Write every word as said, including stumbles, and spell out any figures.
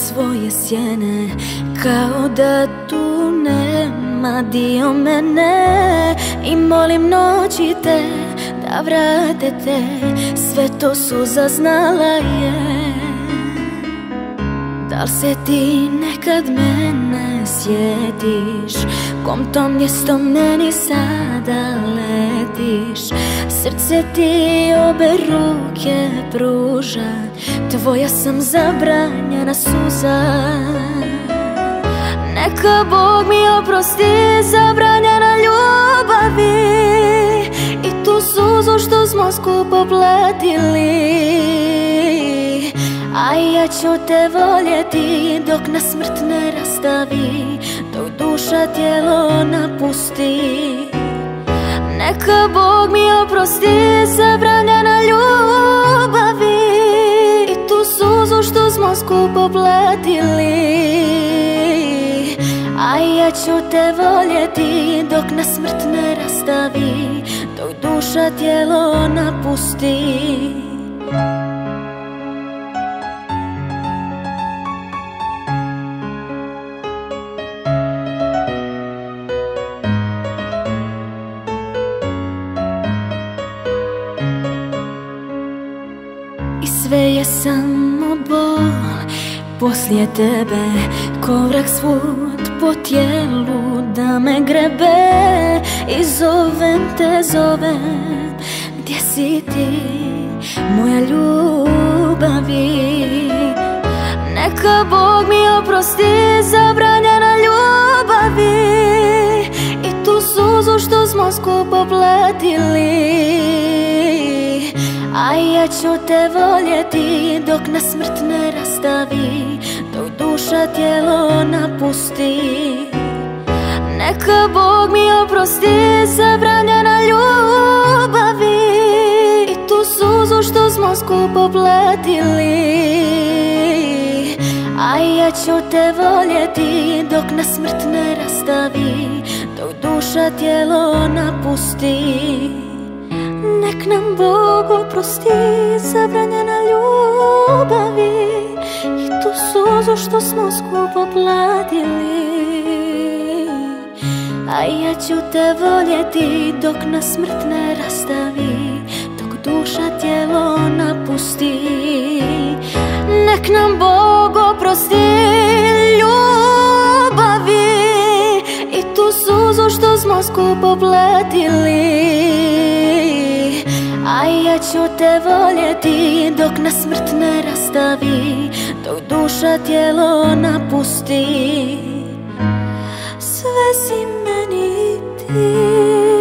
svoje sjene, kao da tu nema dio mene. I molim noći te da vrate te, sve to suza znala je. Dal se ti nekad mene sjetiš, kom to mjesto meni sada letiš? Srce ti obe ruke pruža, tvoja sam zabranjena suza. Neka Bog mi oprosti zabranjena ljubavi i tu suzu što smo skupo platili. A ja ću te voljeti dok nas smrt ne rastavi, dok duša tijelo napusti. Neka Bog mi oprosti zabranjena ljubavi i tu suzu što smo skupo platili. A ja ću te voljeti dok nas smrt ne rastavi, dok duša tijelo napusti. I sve je samo bol poslije tebe, korak svud po tijelu da me grebe. I zovem te, zovem, gdje si ti, moja ljubavi? Neka Bog mi oprosti zabranjena ljubavi i tu suzu što smo skupo platili. A ja ću te voljeti dok nas smrt ne rastavi, dok duša tijelo napusti. Neka Bog mi oprosti zabranjena ljubavi i tu suzu što smo skupo platili. A ja ću te voljeti dok nas smrt ne rastavi, dok duša tijelo napusti. Nek nam Bog oprosti zabranjena ljubavi i tu suzu što smo skupo platili. A ja ću te voljeti dok nas smrt ne rastavi, dok duša tijelo napusti. Nek nam Bog oprosti ljubavi i tu suzu što smo skupo platili. A ja ću te voljeti dok nas smrt ne rastavi, dok duša tijelo napusti. Sve si meni ti.